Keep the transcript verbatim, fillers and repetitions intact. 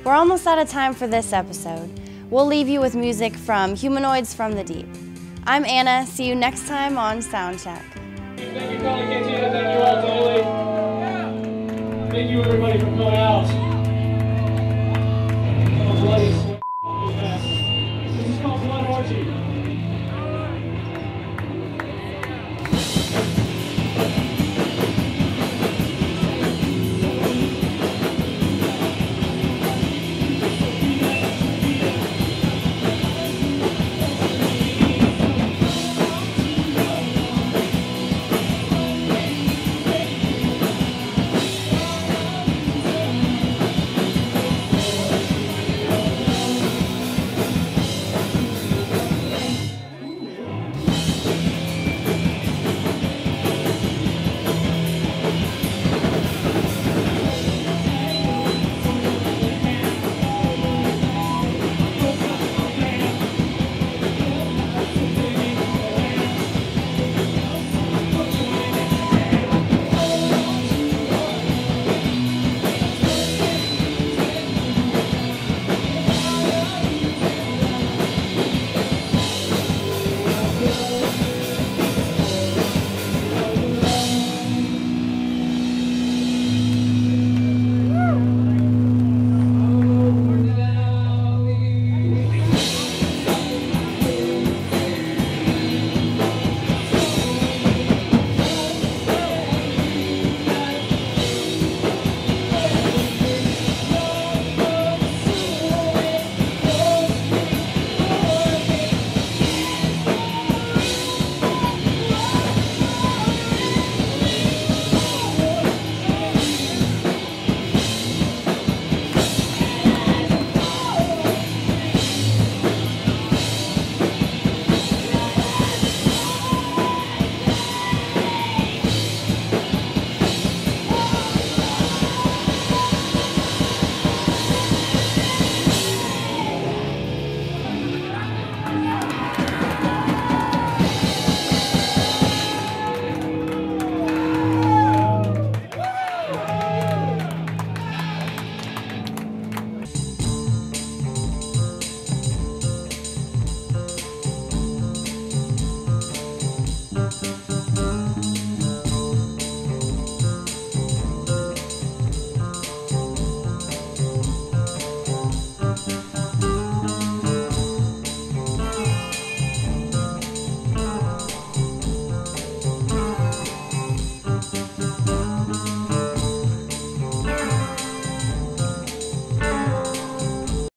We're almost out of time for this episode. We'll leave you with music from Humanoids from the Deep. I'm Anna. See you next time on Soundcheck. Thank you, Colin Cantina. Thank you all, Totally. Thank you, everybody, for coming out. This is called Blood Orgy.